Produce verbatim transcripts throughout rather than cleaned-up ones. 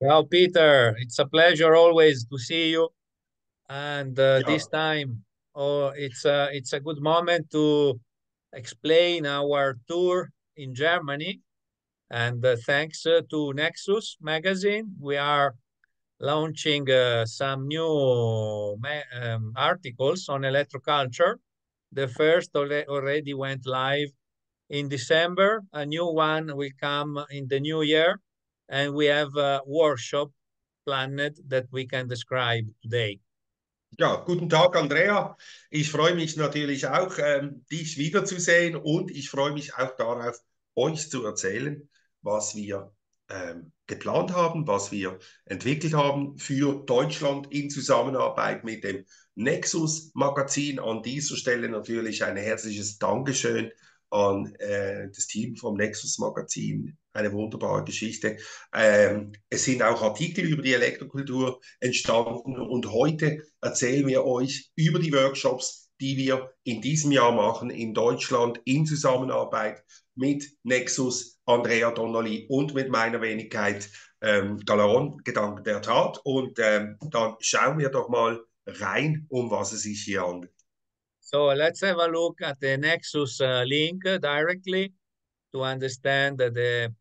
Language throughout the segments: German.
Well, Peter, it's a pleasure always to see you. And uh, this Ja, time, oh, it's a, it's a good moment to explain our tour in Germany. And uh, thanks uh, to Nexus magazine, we are launching uh, some new ma- um, articles on electroculture. The first alre- already went live in December. A new one will come in the new year, and we have a workshop planned that we can describe today. ja, guten Tag, Andrea. Ich freue mich natürlich auch, ähm, dich wiederzusehen und ich freue mich auch darauf, euch zu erzählen, was wir ähm, geplant haben, was wir entwickelt haben für Deutschland in Zusammenarbeit mit dem Nexus Magazin. An dieser Stelle natürlich ein herzliches Dankeschön an äh, das Team vom Nexus Magazin. Eine wunderbare Geschichte. Ähm, es sind auch Artikel über die Elektrokultur entstanden und heute erzählen wir euch über die Workshops, die wir in diesem Jahr machen in Deutschland in Zusammenarbeit mit Nexus, Andrea Donnelly und mit meiner Wenigkeit ähm, Galeron, Gedanken der Tat. Und ähm, dann schauen wir doch mal rein, um was es sich hier handelt. So let's have a look at the Nexus uh, link uh, directly to understand the,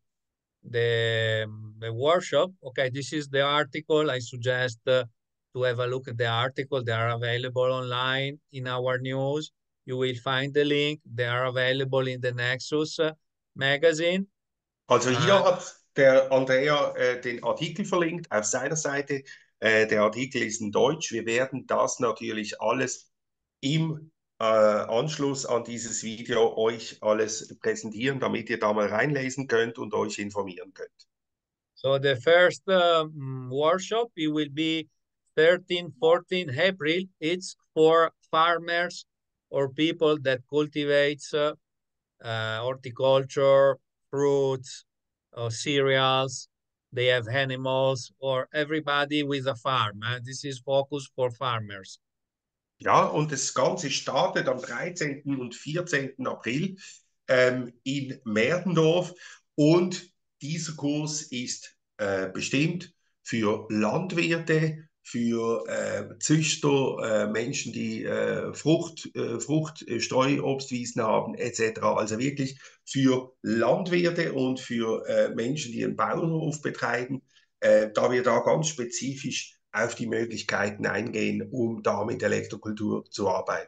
the, the workshop. Okay, this is the article. I suggest uh, to have a look at the article. They are available online in our news. You will find the link. They are available in the Nexus uh, magazine. Also hier Uh, hat der Andrea äh, den Artikel verlinkt auf seiner Seite. Äh, der Artikel ist in Deutsch. Wir werden das natürlich alles im äh, Anschluss an dieses Video euch alles präsentieren, damit ihr da mal reinlesen könnt und euch informieren könnt. So the first uh, mm, workshop, it will be thirteen, fourteen April. It's for farmers or people that cultivates uh, uh, horticulture, fruits, or cereals. They have animals or everybody with a farm. Uh, this is focused for farmers. Ja, und das Ganze startet am dreizehnten und vierzehnten April ähm, in Merdendorf und dieser Kurs ist äh, bestimmt für Landwirte, für äh, Züchter, äh, Menschen, die äh, Frucht, äh, Frucht, äh, Streuobstwiesen haben, et cetera. Also wirklich für Landwirte und für äh, Menschen, die einen Bauernhof betreiben, äh, da wir da ganz spezifisch auf die Möglichkeiten eingehen, um da mit Elektrokultur zu arbeiten.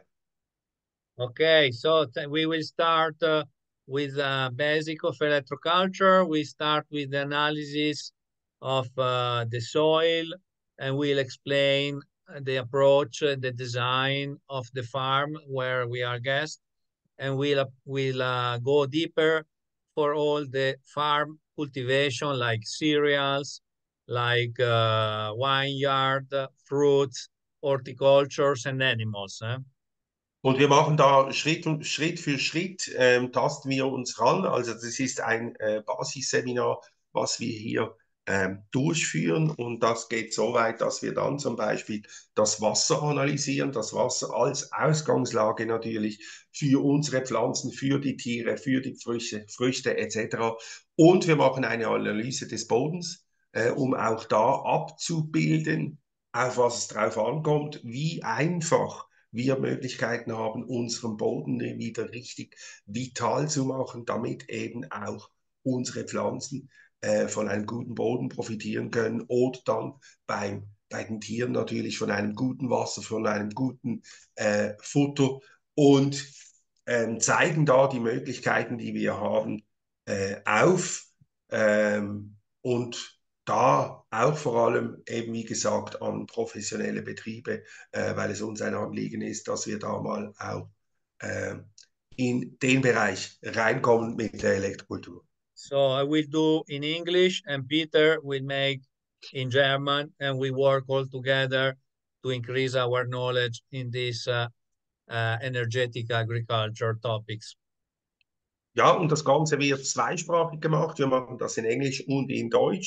Okay, so we will start uh, with a basic of electroculture. We start with the analysis of uh, the soil, and we'll explain the approach, uh, the design of the farm where we are guests, and we'll, uh, we'll uh, go deeper for all the farm cultivation like cereals, like uh, vineyard, fruits, horticultures, and animals. Huh? Und wir machen da Schritt, und, Schritt für Schritt, ähm, tasten wir uns ran. Also das ist ein äh, Basisseminar, was wir hier ähm, durchführen. Und das geht so weit, dass wir dann zum Beispiel das Wasser analysieren, das Wasser als Ausgangslage natürlich für unsere Pflanzen, für die Tiere, für die Früchte, Früchte et cetera. Und wir machen eine Analyse des Bodens, äh, um auch da abzubilden, auf was es drauf ankommt, wie einfach wir Möglichkeiten haben, unseren Boden wieder richtig vital zu machen, damit eben auch unsere Pflanzen äh, von einem guten Boden profitieren können oder dann beim, bei den Tieren natürlich von einem guten Wasser, von einem guten äh, Futter und ähm, zeigen da die Möglichkeiten, die wir haben, äh, auf ähm, und da auch vor allem eben, wie gesagt, an professionelle Betriebe, äh, weil es uns ein Anliegen ist, dass wir da mal auch äh, in den Bereich reinkommen mit der Elektrokultur. So I will do in English, and Peter will make in German, and we work all together to increase our knowledge in these uh, uh, energetic agriculture topics. Ja, und das Ganze wird zweisprachig gemacht. Wir machen das in Englisch und in Deutsch.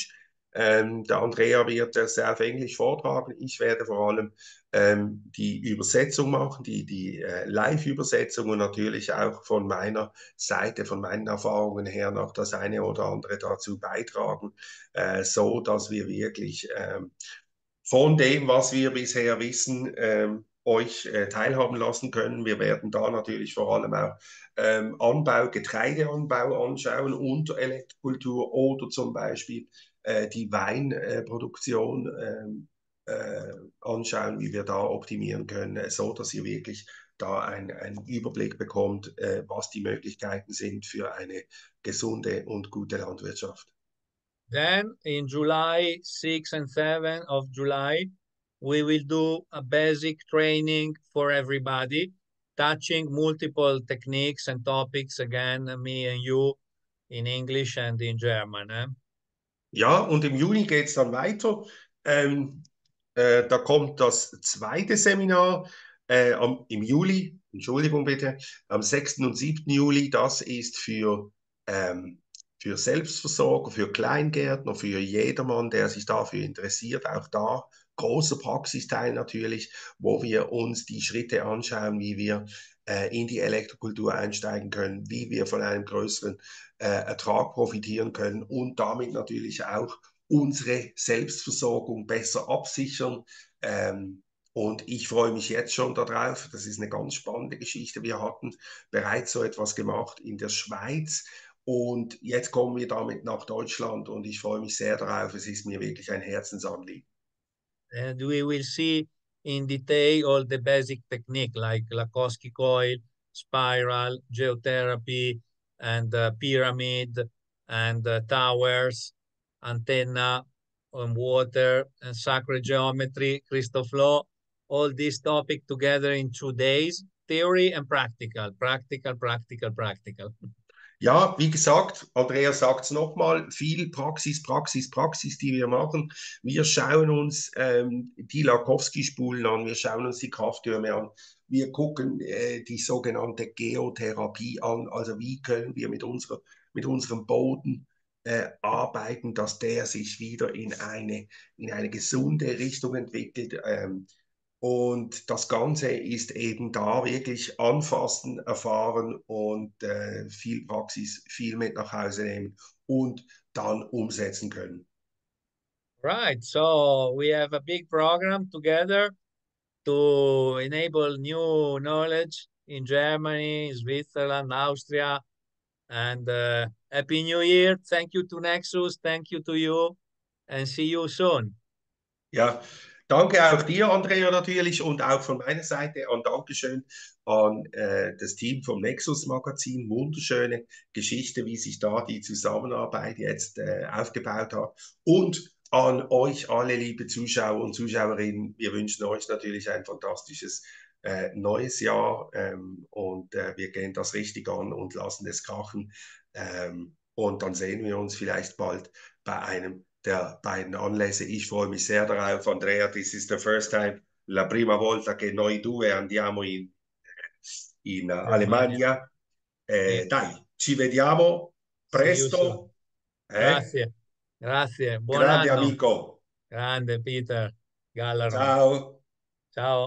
Ähm, der Andrea wird das auf Englisch vortragen. Ich werde vor allem ähm, die Übersetzung machen, die, die äh, Live-Übersetzung und natürlich auch von meiner Seite, von meinen Erfahrungen her noch das eine oder andere dazu beitragen, äh, so dass wir wirklich ähm, von dem, was wir bisher wissen, ähm, euch äh, teilhaben lassen können. Wir werden da natürlich vor allem auch ähm, Anbau, Getreideanbau anschauen und Elektrokultur oder zum Beispiel äh, die Weinproduktion äh, äh, anschauen, wie wir da optimieren können, äh, so dass ihr wirklich da einen Überblick bekommt, äh, was die Möglichkeiten sind für eine gesunde und gute Landwirtschaft. Then in July sixth and seventh of July, we will do a basic training for everybody, touching multiple techniques and topics again, me and you in English and in German. Eh? Ja, und im Juni geht es dann weiter. Ähm, äh, da kommt das zweite Seminar äh, am, im Juli, Entschuldigung bitte, am sechsten und siebten Juli. Das ist für, ähm, für Selbstversorger, für Kleingärtner, für jedermann, der sich dafür interessiert. Auch da großer Praxisteil natürlich, wo wir uns die Schritte anschauen, wie wir äh, in die Elektrokultur einsteigen können, wie wir von einem größeren äh, Ertrag profitieren können und damit natürlich auch unsere Selbstversorgung besser absichern. Ähm, und ich freue mich jetzt schon darauf. Das ist eine ganz spannende Geschichte. Wir hatten bereits so etwas gemacht in der Schweiz. Und jetzt kommen wir damit nach Deutschland und ich freue mich sehr darauf. Es ist mir wirklich ein Herzensanliegen. And we will see in detail all the basic technique like Lakowski coil, spiral, geotherapy, and uh, pyramid, and uh, towers, antenna on water, and sacred geometry, crystal flow, all this topic together in two days, theory and practical, practical, practical, practical. Ja, wie gesagt, Andreas sagt es nochmal, viel Praxis, Praxis, Praxis, die wir machen. Wir schauen uns ähm, die Lakowski-Spulen an, wir schauen uns die Krafttürme an, wir gucken äh, die sogenannte Geotherapie an, also wie können wir mit, unserer, mit unserem Boden äh, arbeiten, dass der sich wieder in eine, in eine gesunde Richtung entwickelt. Ähm, und das Ganze ist eben da wirklich anfassen, erfahren und äh, viel Praxis, viel mit nach Hause nehmen und dann umsetzen können. Right, so we have a big program together to enable new knowledge in Germany, Switzerland, Austria, and uh, Happy New Year. Thank you to Nexus. Thank you to you, and see you soon. Ja, danke auch dir, Andrea, natürlich und auch von meiner Seite ein Dankeschön an äh, das Team vom Nexus Magazin. Wunderschöne Geschichte, wie sich da die Zusammenarbeit jetzt äh, aufgebaut hat. Und an euch alle, liebe Zuschauer und Zuschauerinnen, wir wünschen euch natürlich ein fantastisches äh, neues Jahr ähm, und äh, wir gehen das richtig an und lassen es krachen. Ähm, und dann sehen wir uns vielleicht bald bei einem der beiden Anlässe. Ich freue mich sehr darauf, Andrea. This is the first time, la prima volta che noi due andiamo in, in Germania. Alemania. Eh, Sì. dai, ci vediamo See you soon. presto. Eh? Grazie. Grazie. Buon Grande anno. amico. Grande Peter Gallaro. Ciao. Ciao.